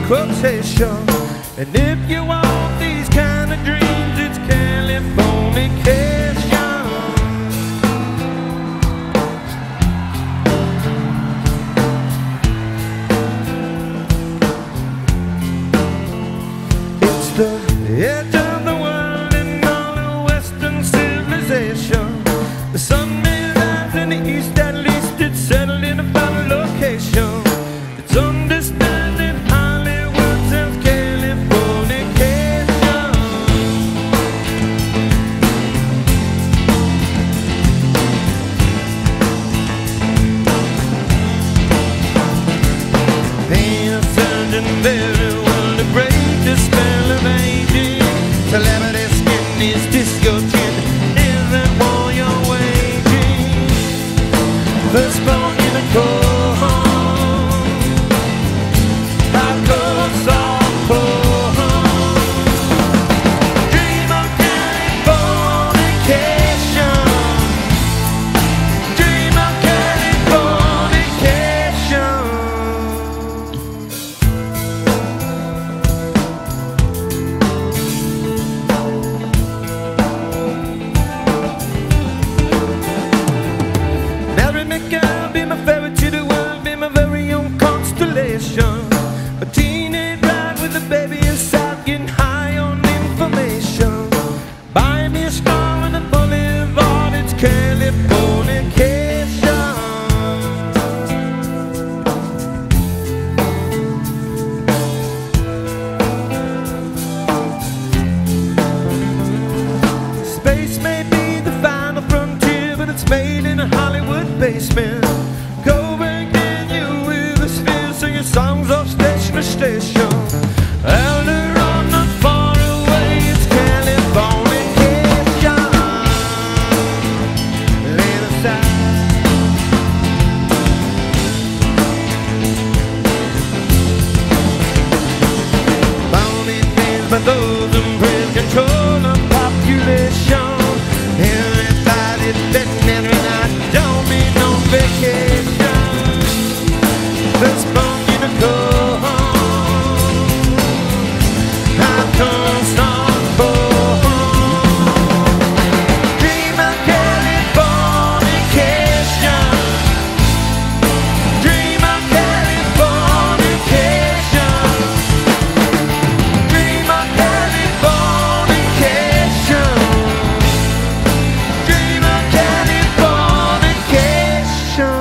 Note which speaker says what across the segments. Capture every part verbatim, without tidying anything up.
Speaker 1: quotation. And if you want these kind of dreams, it's Californication. It's the edge of the world and all of Western civilization. The sun may rise in the east, at least it's settled in a final location. It's understanding Hollywood since Californication. Paying a surgeon very well to break the spell of aging. Celebrity skin is disco chin, isn't war you're waging. Firstborn in a cold home, hardcore softcore. Dream of Californication. Dream of Californication. Mary McGill, be my ferry to the world, be my very own constellation. A teenage bride with a baby inside, getting high on information. Buy me a star on the boulevard, it's Californication. Space may be the final frontier, but it's made in a Hollywood basement. Go back in you with a sphere, sing your songs off station to station. Elder on, not far away, it's Californication. Lay it aside. Bound in days by those in praise control of population. Everybody betting every night, don't be no vacation. Firstborn in a cold home, hardcore softcore. Dream of Californication. Dream of Californication. Dream of Californication. Dream of Californication.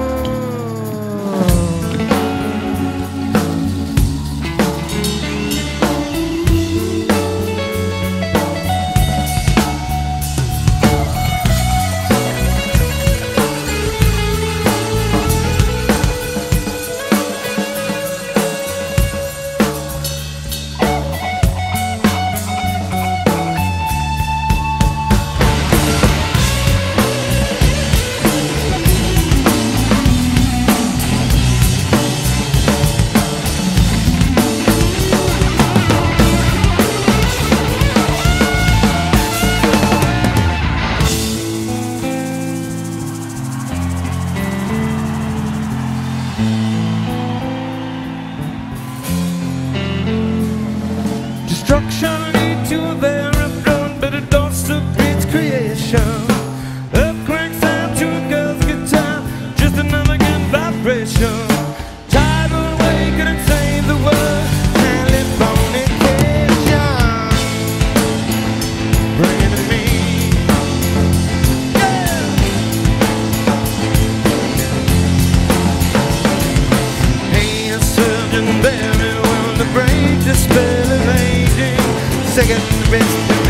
Speaker 1: Destruction lead to a very blown, but it also breeds creation. Earthquake sound to a girl's guitar, just another good vibration. Tidal wave couldn't save the world. Californication, bring it to me. Yeah. Hey, a surgeon very well to break the spell of aging. Second best.